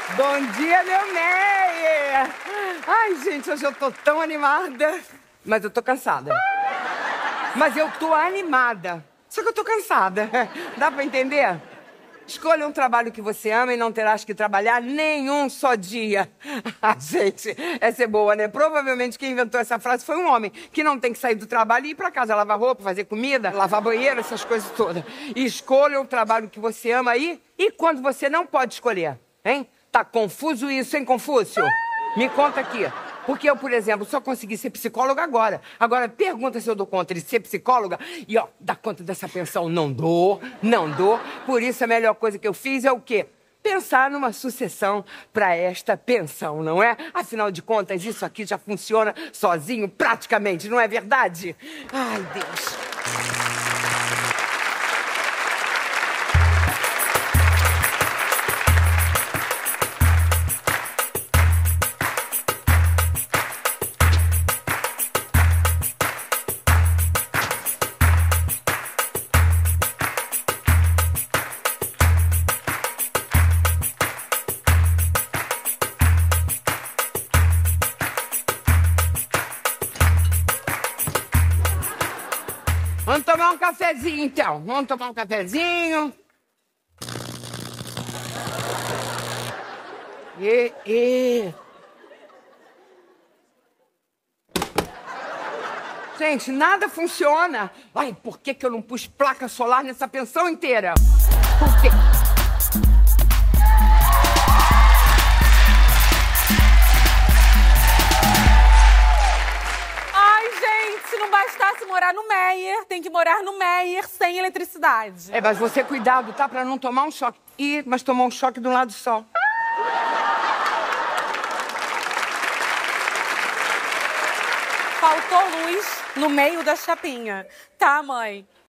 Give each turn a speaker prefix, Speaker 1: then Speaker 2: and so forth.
Speaker 1: Bom dia, meu Meyer! Ai, gente, hoje eu tô tão animada. Mas eu tô cansada. Mas eu tô animada. Só que eu tô cansada. Dá pra entender? Escolha um trabalho que você ama e não terás que trabalhar nenhum só dia. Ah, gente, essa é boa, né? Provavelmente quem inventou essa frase foi um homem que não tem que sair do trabalho e ir pra casa lavar roupa, fazer comida, lavar banheiro, essas coisas todas. Escolha um trabalho que você ama aí e quando você não pode escolher, hein? Tá confuso isso, hein, Confúcio? Me conta aqui. Porque eu, por exemplo, só consegui ser psicóloga agora. Agora, pergunta se eu dou conta de ser psicóloga e, ó, dar conta dessa pensão. Não dou, não dou. Por isso, a melhor coisa que eu fiz é o quê? Pensar numa sucessão para esta pensão, não é? Afinal de contas, isso aqui já funciona sozinho, praticamente, não é verdade? Ai, Deus. Vamos tomar um cafezinho, então. Vamos tomar um cafezinho. Gente, nada funciona. Ai, por que eu não pus placa solar nessa pensão inteira? Por quê?
Speaker 2: Se não bastasse morar no Meyer, tem que morar no Meyer sem eletricidade.
Speaker 1: É, mas você cuidado, tá? Pra não tomar um choque. Ih, mas tomou um choque do lado só.
Speaker 2: Faltou luz no meio da chapinha. Tá, mãe?